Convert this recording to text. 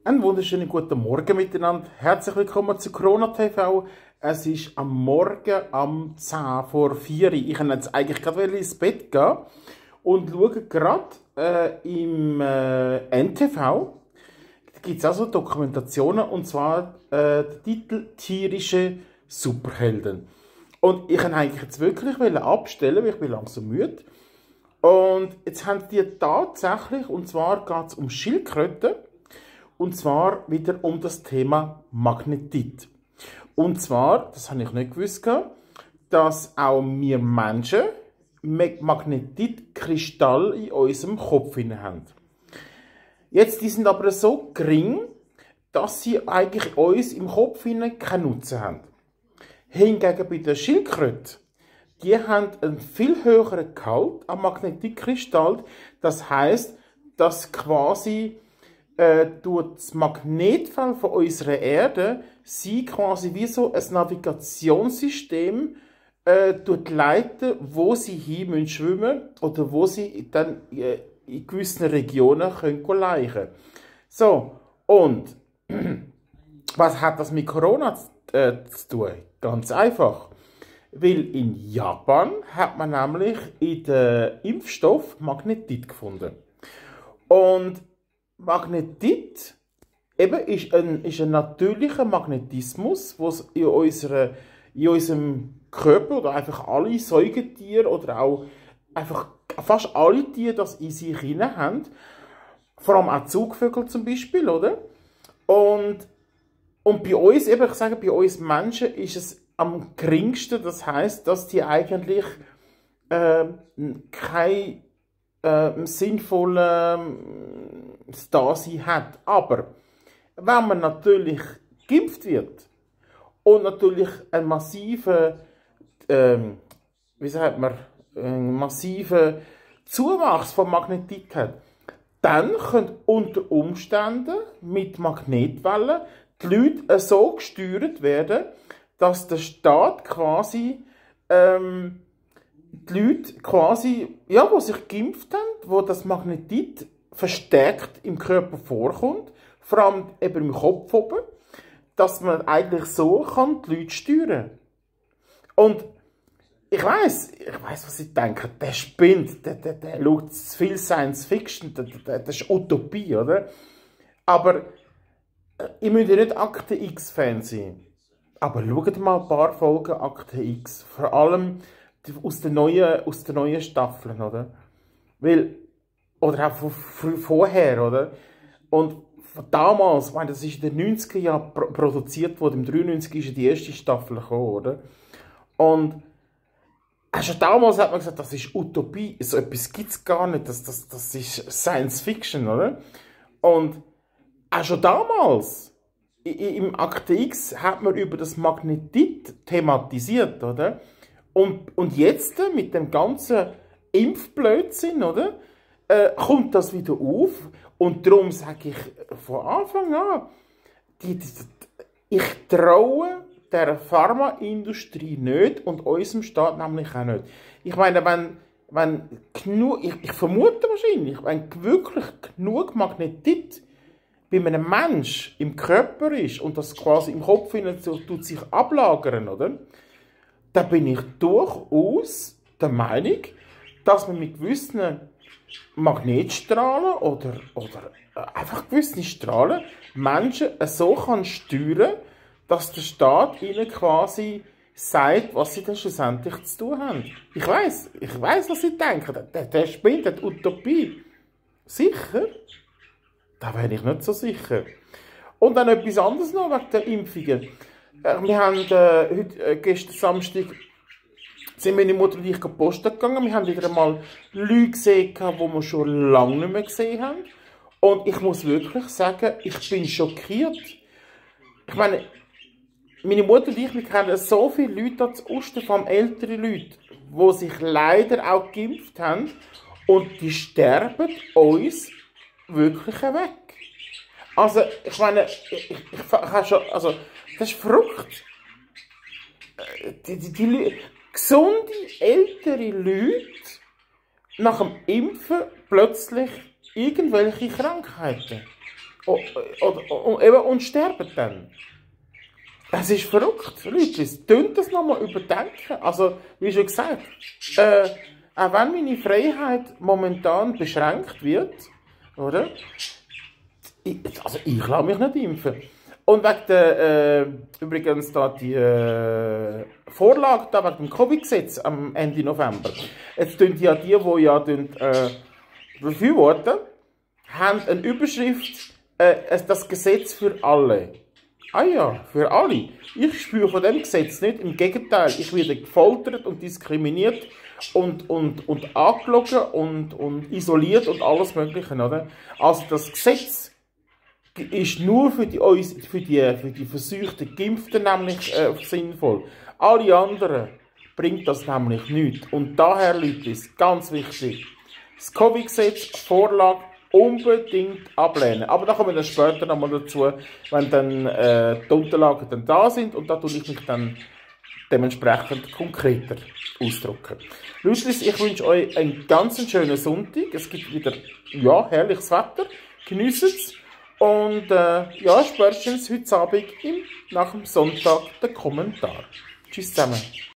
Einen wunderschönen guten Morgen miteinander. Herzlich willkommen zu Corona TV. Es ist am Morgen um 10 vor 4 Uhr. Ich kann jetzt eigentlich gerade ins Bett gehen und schaue gerade im NTV. Da gibt es also Dokumentationen, und zwar der Titel «Tierische Superhelden». Und ich wollte eigentlich jetzt wirklich abstellen, weil ich bin langsam müde. Und jetzt haben die tatsächlich, und zwar geht es um Schildkröten, und zwar wieder um das Thema Magnetit. Und zwar, das habe ich nicht gewusst, dass auch wir Menschen Magnetitkristalle in unserem Kopf haben. Jetzt, die sind aber so gering, dass sie eigentlich uns im Kopf keinen Nutzen haben. Hingegen bei den Schildkröten, die haben einen viel höheren Gehalt an Magnetitkristall. Das heisst, dass quasi durch das Magnetfeld von unserer Erde sie quasi wie so ein Navigationssystem leiten, wo sie hin müssen schwimmen oder wo sie dann in gewissen Regionen können laichen. So, und was hat das mit Corona zu tun? Ganz einfach. Weil in Japan hat man nämlich in den Impfstoff Magnetit gefunden. Und Magnetit eben ist ein natürlicher Magnetismus, der in unserem Körper oder einfach alle Säugetiere oder auch einfach fast alle Tiere das in sich hinein haben. Vor allem auch Zugvögel zum Beispiel, oder? Und bei uns, eben, ich sage, bei uns Menschen ist es am geringsten. Das heisst, dass die eigentlich kein sinnvollen Stasi hat. Aber wenn man natürlich geimpft wird und natürlich einen massiven, Zuwachs von Magnetit hat, dann können unter Umständen mit Magnetwellen die Leute so gesteuert werden, dass der Staat quasi die Leute quasi, ja, die sich geimpft haben, wo das Magnetit verstärkt im Körper vorkommt, vor allem eben im Kopf oben, dass man eigentlich so kann die Leute steuern. Und ich weiss, was sie denken, der spinnt, der schaut zu viel Science Fiction, das ist Utopie, oder? Aber ich müsst ja nicht Akte X-Fan sein. Aber schaut mal ein paar Folgen Akte X, vor allem aus den neuen Staffeln, oder? Weil, oder auch von vorher, oder? Und von damals, ich meine, das ist in den 90er Jahren produziert worden, im 93 ist die erste Staffel gekommen, oder? Und schon damals hat man gesagt, das ist Utopie, so etwas gibt es gar nicht, das ist Science Fiction, oder? Und auch schon damals, im Akte X, hat man über das Magnetit thematisiert, oder? Und jetzt, mit dem ganzen Impfblödsinn, oder, kommt das wieder auf. Und darum sage ich von Anfang an, ich traue der Pharmaindustrie nicht und unserem Staat nämlich auch nicht. Ich meine, wenn genug, ich vermute wahrscheinlich, wenn wirklich genug Magnetit bei einem Menschen im Körper ist und das quasi im Kopf tut sich ablagern, oder? Da bin ich durchaus der Meinung, dass man mit gewissen Magnetstrahlen oder einfach gewissen Strahlen Menschen so kann steuern, dass der Staat ihnen quasi sagt, was sie dann schlussendlich zu tun haben. Ich weiss, was sie denken. Der spinnt, der Utopie. Sicher? Da wäre ich nicht so sicher. Und dann etwas anderes noch wegen der Impfungen. Wir haben gestern Samstag sind meine Mutter und ich posten gegangen. Wir haben wieder einmal Leute gesehen, die wir schon lange nicht mehr gesehen haben. Und ich muss wirklich sagen, ich bin schockiert. Ich meine, meine Mutter und ich, wir kennen so viele Leute als Osten, vor allem ältere Leute, die sich leider auch geimpft haben. Und die sterben uns wirklich weg. Also, ich meine, ich habe schon, also, das ist verrückt. Die gesunde, ältere Leute nach dem Impfen plötzlich irgendwelche Krankheiten. und sterben dann. Es ist verrückt, Leute. Tönt das nochmal überdenken. Also, wie schon gesagt, auch wenn meine Freiheit momentan beschränkt wird, oder? Ich lasse mich nicht impfen. Und wegen der, übrigens da die Vorlage da wegen dem Covid-Gesetz am Ende November. Jetzt tun ja die ja befürworten, haben eine Überschrift, das Gesetz für alle. Ah ja, für alle. Ich spüre von dem Gesetz nicht. Im Gegenteil, ich werde gefoltert und diskriminiert und angelogen und isoliert und alles Mögliche, oder? Also das Gesetz ist nur für die versuchten Geimpften nämlich sinnvoll. Alle anderen bringt das nämlich nichts. Und daher, Leute, ist ganz wichtig, das Covid-Gesetz, Vorlage, unbedingt ablehnen. Aber da kommen wir dann später nochmal dazu, wenn dann die Unterlagen dann da sind und da tue ich mich dann dementsprechend konkreter ausdrücken. Leute, ich wünsche euch einen ganz schönen Sonntag. Es gibt wieder herrliches Wetter. Genießt es. Und spätestens heute Abend nach dem Sonntag den Kommentar. Tschüss zusammen.